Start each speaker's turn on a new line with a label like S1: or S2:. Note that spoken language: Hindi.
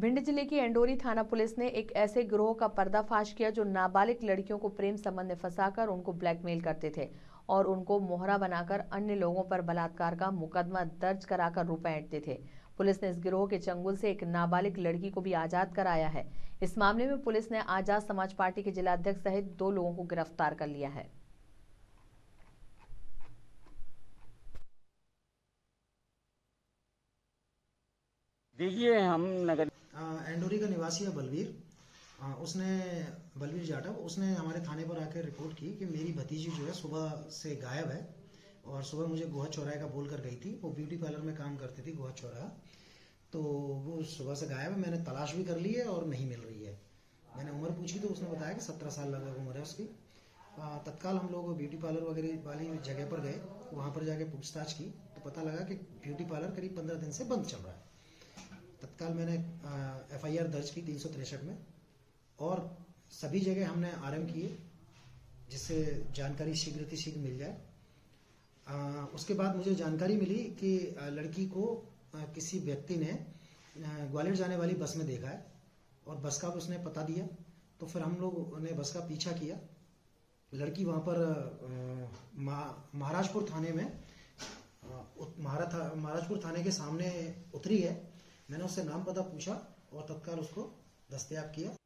S1: भिंड जिले की एंडोरी थाना पुलिस ने एक ऐसे गिरोह का पर्दाफाश किया जो नाबालिग लड़कियों को प्रेम संबंध में फंसाकर उनको ब्लैकमेल करते थे और उनको मोहरा बनाकर अन्य लोगों पर बलात्कार का मुकदमा दर्ज कराकर रुपए ऐंठते थे। पुलिस ने इस गिरोह के चंगुल से एक नाबालिग लड़की को भी आजाद कराया है। इस मामले में पुलिस ने आजाद समाज पार्टी के जिलाध्यक्ष सहित 2 लोगों को गिरफ्तार कर लिया है।
S2: देखिए हम नगर
S3: एंडोरी का निवासी है बलवीर। बलवीर जाटव उसने हमारे थाने पर आकर रिपोर्ट की कि मेरी भतीजी जो है सुबह से गायब है और सुबह मुझे गोहा चौराहे का बोल कर गई थी। वो ब्यूटी पार्लर में काम करती थी गोहा चौराहा, तो वो सुबह से गायब है। मैंने तलाश भी कर ली है और नहीं मिल रही है। मैंने उम्र पूछी तो उसने बताया कि 17 साल लगभग उम्र है उसकी। तत्काल हम लोग ब्यूटी पार्लर वगैरह वाली जगह पर गए, वहाँ पर जाके पूछताछ की तो पता लगा कि ब्यूटी पार्लर करीब 15 दिन से बंद चल रहा है। तत्काल मैंने FIR दर्ज की 363 में और सभी जगह हमने RM किए जिससे जानकारी शीघ्र मिल जाए। उसके बाद मुझे जानकारी मिली कि लड़की को किसी व्यक्ति ने ग्वालियर जाने वाली बस में देखा है और बस का उसने पता दिया। तो फिर हम लोग ने बस का पीछा किया। लड़की वहाँ पर महाराजपुर थाने में महाराजपुर थाने के सामने उतरी है। मैंने उससे नाम पता पूछा और तत्काल उसको दस्तयाब किया।